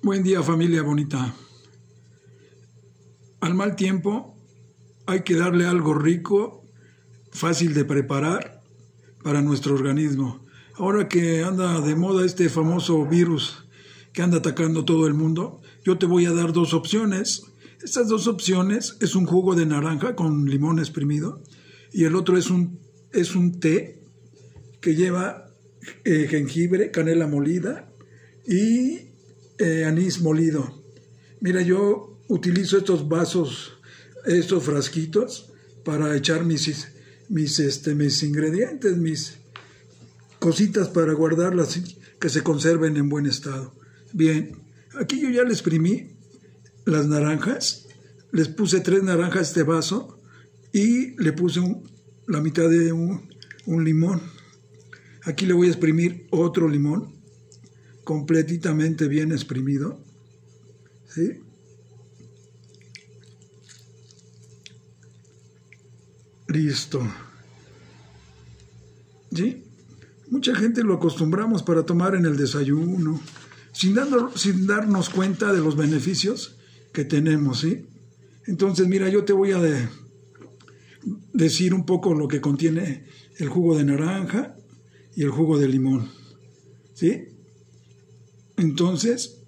Buen día, familia bonita. Al mal tiempo hay que darle algo rico, fácil de preparar para nuestro organismo. Ahora que anda de moda este famoso virus que anda atacando todo el mundo, yo te voy a dar dos opciones. Estas dos opciones es un jugo de naranja con limón exprimido y el otro es un té que lleva jengibre, canela molida y anís molido. Mira, yo utilizo estos vasos, estos frasquitos para echar mis ingredientes, mis cositas para guardarlas que se conserven en buen estado. Bien, aquí yo ya le exprimí las naranjas, les puse 3 naranjas a este vaso y le puse la mitad de un limón. Aquí le voy a exprimir otro limón, completamente bien exprimido, ¿sí? Listo. ¿Sí? Mucha gente lo acostumbramos para tomar en el desayuno, sin darnos cuenta de los beneficios que tenemos, ¿sí? Entonces, mira, yo te voy a decir un poco lo que contiene el jugo de naranja y el jugo de limón, ¿sí? Entonces,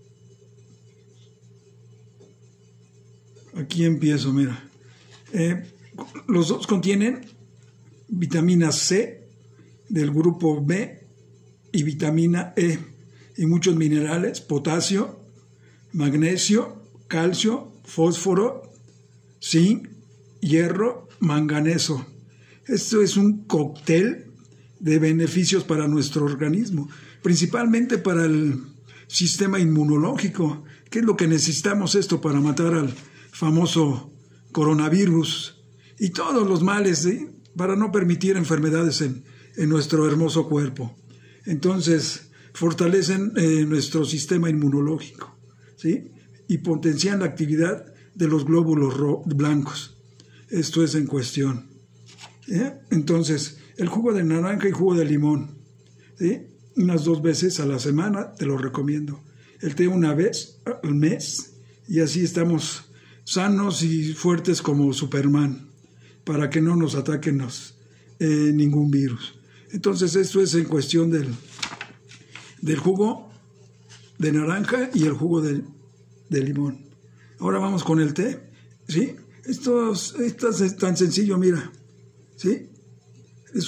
aquí empiezo, mira. Los dos contienen vitamina C del grupo B y vitamina E y muchos minerales, potasio, magnesio, calcio, fósforo, zinc, hierro, manganeso. Esto es un cóctel de beneficios para nuestro organismo, principalmente para el sistema inmunológico, que es lo que necesitamos esto para matar al famoso coronavirus y todos los males, ¿sí? Para no permitir enfermedades en nuestro hermoso cuerpo. Entonces, fortalecen nuestro sistema inmunológico, ¿sí? Y potencian la actividad de los glóbulos blancos. Esto es en cuestión. Entonces, el jugo de naranja y jugo de limón, ¿sí? Unas 2 veces a la semana, te lo recomiendo. El té una vez al mes y así estamos sanos y fuertes como Superman, para que no nos ataquen ningún virus. Entonces, esto es en cuestión del jugo de naranja y el jugo de limón. Ahora vamos con el té, ¿sí? Esto es tan sencillo, mira, ¿sí? Es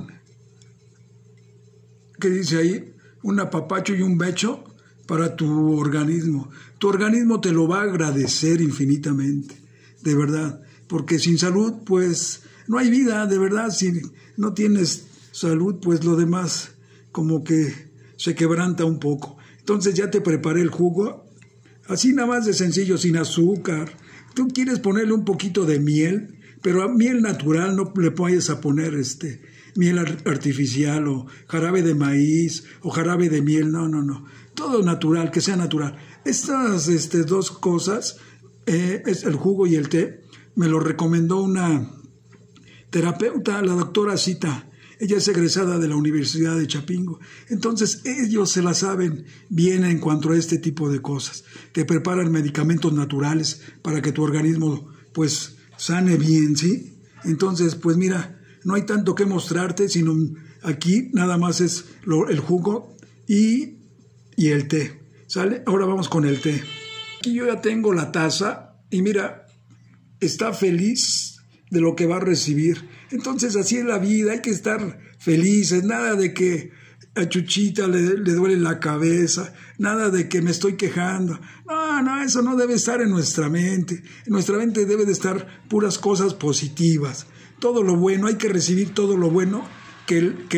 ¿qué dice ahí? Un apapacho y un becho para tu organismo. Tu organismo te lo va a agradecer infinitamente, de verdad, porque sin salud, pues, no hay vida, de verdad. Si no tienes salud, pues lo demás como que se quebranta un poco. Entonces ya te preparé el jugo, así nada más de sencillo, sin azúcar. Tú quieres ponerle un poquito de miel, pero a miel natural, no le vayas a poner miel artificial o jarabe de maíz o jarabe de miel, no. Todo natural, que sea natural. Estas dos cosas, es el jugo y el té, me lo recomendó una terapeuta, la doctora Cita. Ella es egresada de la Universidad de Chapingo. Entonces, ellos se la saben bien en cuanto a este tipo de cosas. Te preparan medicamentos naturales para que tu organismo, pues, sane bien, ¿sí? Entonces, pues mira, no hay tanto que mostrarte, sino aquí nada más es el jugo y el té, ¿sale? Ahora vamos con el té. Aquí yo ya tengo la taza y mira, está feliz de lo que va a recibir. Entonces, así es la vida, hay que estar felices, nada de que a Chuchita le duele la cabeza, nada de que me estoy quejando. No, eso no debe estar en nuestra mente. En nuestra mente debe de estar puras cosas positivas. Todo lo bueno, hay que recibir todo lo bueno que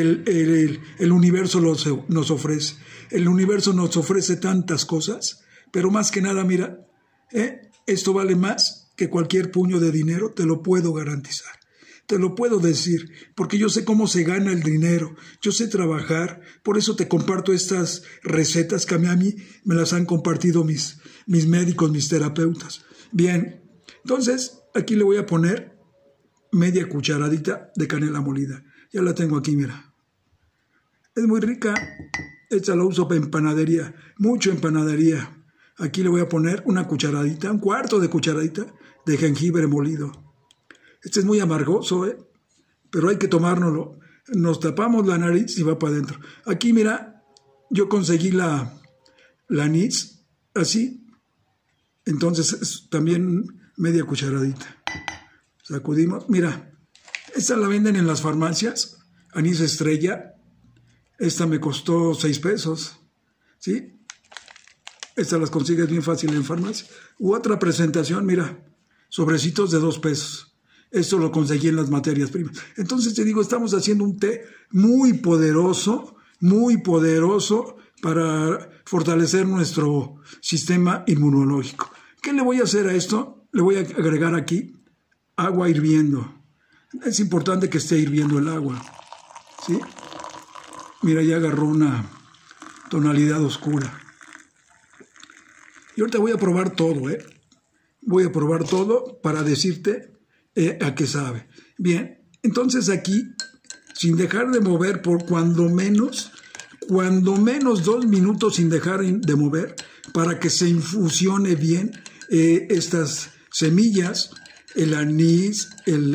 el universo nos ofrece. El universo nos ofrece tantas cosas, pero más que nada, mira, esto vale más que cualquier puño de dinero, te lo puedo garantizar. Te lo puedo decir, porque yo sé cómo se gana el dinero, yo sé trabajar, por eso te comparto estas recetas que a mí me las han compartido mis médicos, mis terapeutas. Bien, entonces aquí le voy a poner media cucharadita de canela molida. Ya la tengo aquí, mira. Es muy rica, esta la uso en panadería, mucho en panadería, Aquí le voy a poner una cucharadita, un cuarto de cucharadita de jengibre molido. Este es muy amargoso, pero hay que tomárnoslo. Nos tapamos la nariz y va para adentro. Aquí, mira, yo conseguí la anís, así. Entonces, también media cucharadita. Sacudimos. Mira, esta la venden en las farmacias, anís estrella. Esta me costó 6 pesos, ¿sí? Estas las consigues bien fácil en farmacia. U otra presentación, mira, sobrecitos de 2 pesos. Esto lo conseguí en las materias primas. Entonces te digo, estamos haciendo un té muy poderoso para fortalecer nuestro sistema inmunológico. ¿Qué le voy a hacer a esto? Le voy a agregar aquí agua hirviendo. Es importante que esté hirviendo el agua, ¿sí? Mira, ya agarró una tonalidad oscura. Y ahorita voy a probar todo, Voy a probar todo para decirte a qué sabe. Bien, entonces aquí, sin dejar de mover por cuando menos 2 minutos sin dejar de mover, para que se infusione bien estas semillas, el anís,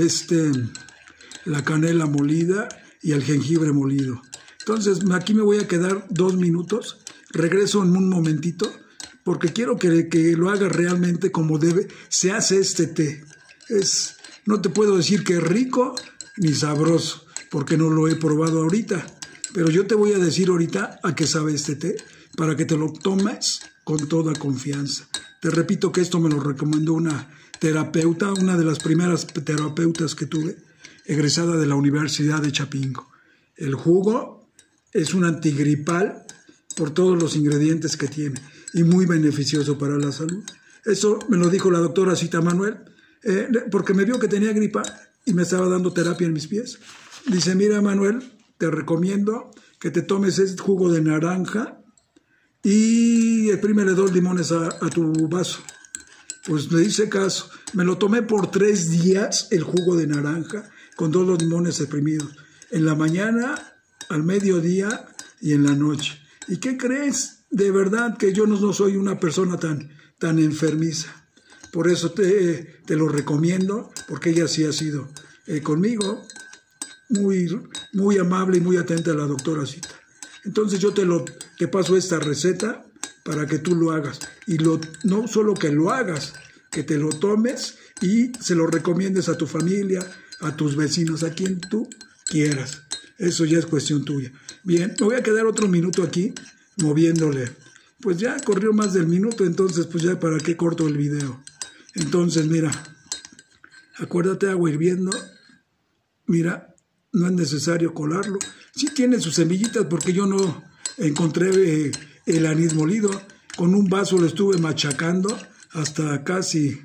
la canela molida y el jengibre molido. Entonces aquí me voy a quedar 2 minutos, regreso en un momentito, porque quiero que lo haga realmente como se hace este té. No te puedo decir que es rico ni sabroso, porque no lo he probado ahorita, pero yo te voy a decir ahorita a qué sabe este té, para que te lo tomes con toda confianza. Te repito que esto me lo recomendó una terapeuta, una de las primeras terapeutas que tuve, egresada de la Universidad de Chapingo. El jugo es un antigripal por todos los ingredientes que tiene y muy beneficioso para la salud. Eso me lo dijo la doctora Cita Manuel, porque me vio que tenía gripa y me estaba dando terapia en mis pies. Dice, mira Manuel, te recomiendo que te tomes este jugo de naranja y exprímele 2 limones a tu vaso. Pues le hice caso. Me lo tomé por 3 días el jugo de naranja con 2 limones exprimidos. En la mañana, al mediodía y en la noche. ¿Y qué crees? De verdad que yo no soy una persona tan enfermiza. Por eso te lo recomiendo, porque ella sí ha sido conmigo muy amable y muy atenta a la doctora Cita. Entonces yo te paso esta receta para que tú lo hagas. Y no solo que lo hagas, que te lo tomes y se lo recomiendes a tu familia, a tus vecinos, a quien tú quieras. Eso ya es cuestión tuya. Bien, me voy a quedar otro minuto aquí moviéndole. Pues ya corrió más del minuto, entonces pues ya para qué corto el video. Entonces mira, acuérdate, agua hirviendo. Mira, no es necesario colarlo. Sí tiene sus semillitas porque yo no encontré el anís molido. Con un vaso lo estuve machacando hasta casi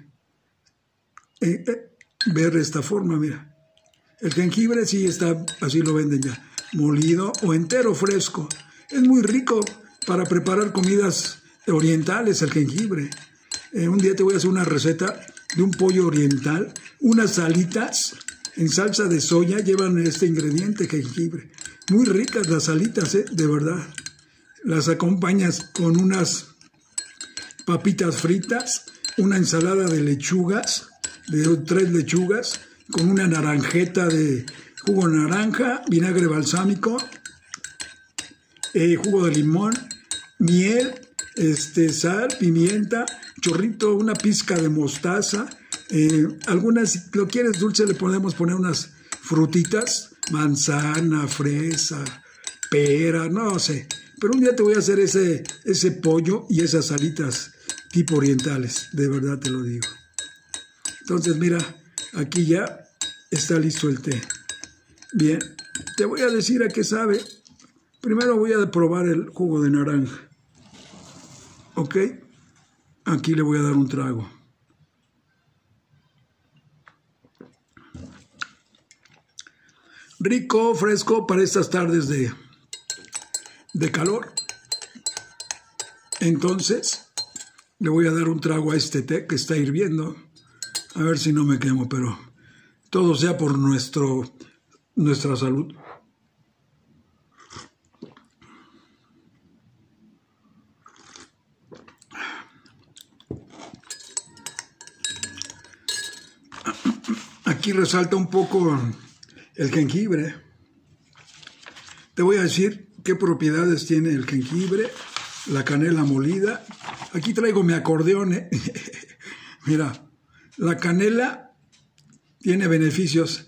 ver esta forma, mira. El jengibre sí está, así lo venden ya, molido o entero fresco. Es muy rico para preparar comidas orientales el jengibre. Un día te voy a hacer una receta de un pollo oriental. Unas alitas en salsa de soya llevan este ingrediente, jengibre. Muy ricas las alitas, de verdad. Las acompañas con unas papitas fritas, una ensalada de lechugas, de 3 lechugas, con una naranjeta de jugo de naranja, vinagre balsámico, jugo de limón, miel, sal, pimienta, chorrito, una pizca de mostaza. Algunas, si lo quieres dulce, le podemos poner unas frutitas, manzana, fresa, pera, no sé. Pero un día te voy a hacer ese pollo y esas alitas tipo orientales, de verdad te lo digo. Entonces mira, aquí ya está listo el té. Bien, te voy a decir a qué sabe. Primero voy a probar el jugo de naranja. ¿Ok? Aquí le voy a dar un trago. Rico, fresco para estas tardes de calor. Entonces, le voy a dar un trago a este té que está hirviendo. A ver si no me quemo, pero todo sea por nuestra salud. Aquí resalta un poco el jengibre. Te voy a decir qué propiedades tiene el jengibre, la canela molida. Aquí traigo mi acordeón, ¿eh? Mira, la canela tiene beneficios.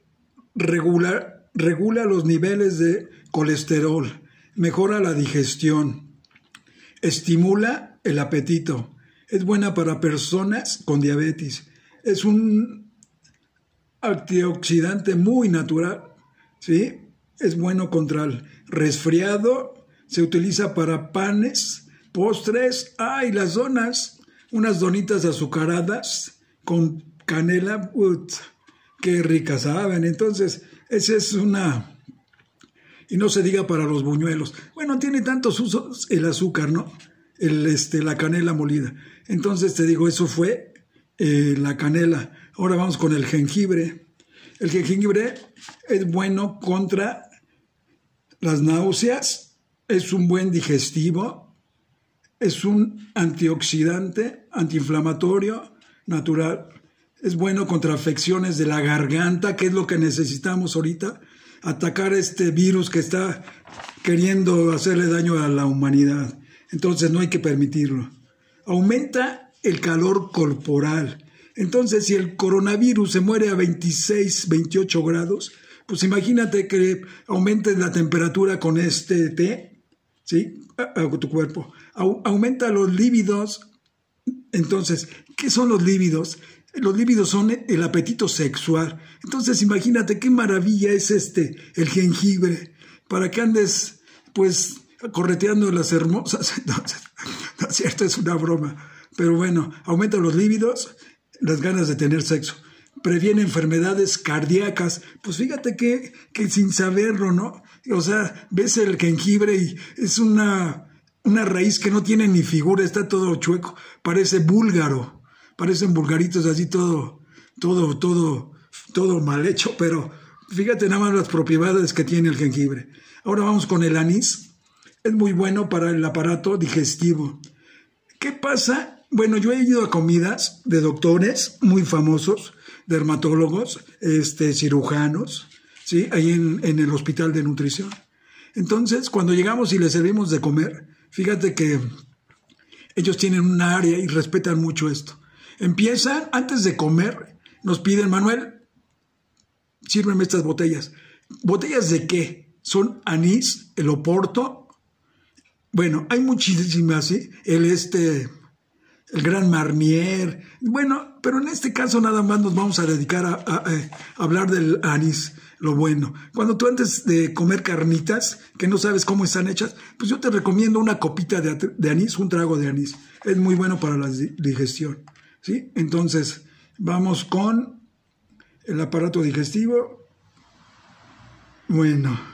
Regula los niveles de colesterol, mejora la digestión, estimula el apetito, es buena para personas con diabetes, es un antioxidante muy natural, ¿sí? Es bueno contra el resfriado, se utiliza para panes, postres, y las donas, unas donitas azucaradas con canela, qué ricas saben. Entonces, esa es una... Y no se diga para los buñuelos. Bueno, tiene tantos usos el azúcar, ¿no? La canela molida. Entonces, te digo, eso fue la canela. Ahora vamos con el jengibre. El jengibre es bueno contra las náuseas, es un buen digestivo, es un antioxidante, antiinflamatorio natural. Es bueno contra afecciones de la garganta, que es lo que necesitamos ahorita, atacar este virus que está queriendo hacerle daño a la humanidad. Entonces no hay que permitirlo. Aumenta el calor corporal. Entonces, si el coronavirus se muere a 26, 28 grados, pues imagínate que aumente la temperatura con este té, ¿sí? A tu cuerpo. Aumenta los líbidos. Entonces, ¿qué son los líbidos? Los líbidos son el apetito sexual. Entonces, imagínate qué maravilla es el jengibre, para que andes, pues, correteando las hermosas. Entonces, no es cierto, es una broma. Pero bueno, aumenta los líbidos, las ganas de tener sexo. Previene enfermedades cardíacas. Pues fíjate que sin saberlo, ¿no? O sea, ves el jengibre y es una raíz que no tiene ni figura, está todo chueco, parece búlgaro. Parecen vulgaritos así todo mal hecho, pero fíjate nada más las propiedades que tiene el jengibre. Ahora vamos con el anís. Es muy bueno para el aparato digestivo. ¿Qué pasa? Bueno, yo he ido a comidas de doctores muy famosos, dermatólogos, cirujanos, ¿sí? Ahí en el hospital de nutrición. Entonces, cuando llegamos y les servimos de comer, fíjate que ellos tienen un área y respetan mucho esto. Empiezan, antes de comer, nos piden, Manuel, sírveme estas botellas. ¿Botellas de qué? Son anís, el oporto. Bueno, hay muchísimas, ¿sí? El Gran Marnier. Bueno, pero en este caso nada más nos vamos a dedicar a hablar del anís, lo bueno. Cuando tú antes de comer carnitas, que no sabes cómo están hechas, pues yo te recomiendo una copita de anís, un trago de anís. Es muy bueno para la digestión, ¿sí? Entonces, vamos con el aparato digestivo. Bueno,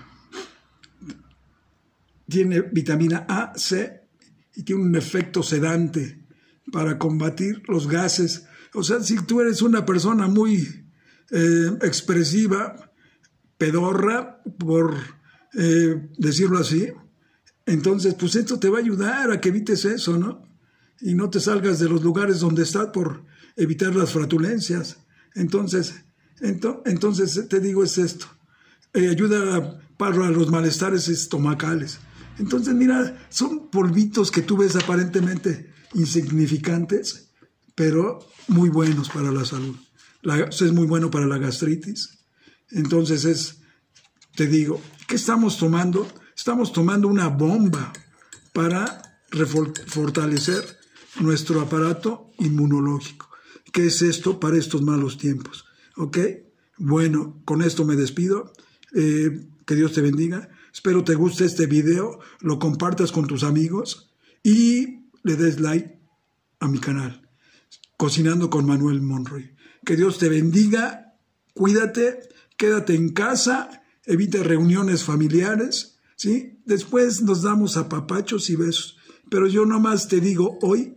tiene vitamina A, C y tiene un efecto sedante para combatir los gases. O sea, si tú eres una persona muy expresiva, pedorra, por decirlo así, entonces pues esto te va a ayudar a que evites eso, ¿no? Y no te salgas de los lugares donde estás por evitar las flatulencias. Entonces te digo, es esto. Ayuda para los malestares estomacales. Entonces, mira, son polvitos que tú ves aparentemente insignificantes, pero muy buenos para la salud. Es muy bueno para la gastritis. Entonces te digo, ¿qué estamos tomando? Estamos tomando una bomba para fortalecer nuestro aparato inmunológico. ¿Qué es esto para estos malos tiempos? ¿Ok? Bueno, con esto me despido. Que Dios te bendiga. Espero te guste este video, lo compartas con tus amigos y le des like a mi canal, Cocinando con Manuel Monroy. Que Dios te bendiga, cuídate, quédate en casa, evita reuniones familiares, ¿sí? Después nos damos apapachos y besos. Pero yo nomás te digo hoy,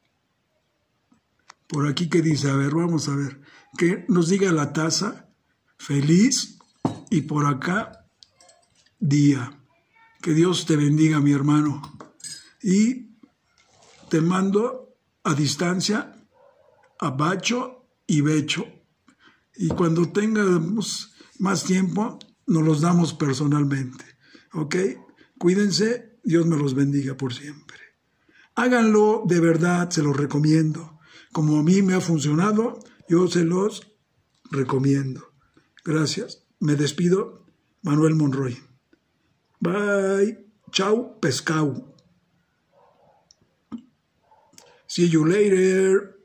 por aquí que dice, a ver, vamos a ver, que nos diga la taza, feliz, y por acá, día. Que Dios te bendiga, mi hermano. Y te mando a distancia, abacho y becho. Y cuando tengamos más tiempo, nos los damos personalmente. ¿Ok? Cuídense, Dios me los bendiga por siempre. Háganlo de verdad, se los recomiendo. Como a mí me ha funcionado, yo se los recomiendo. Gracias. Me despido, Manuel Monroy. Bye. Chau, pescau. See you later.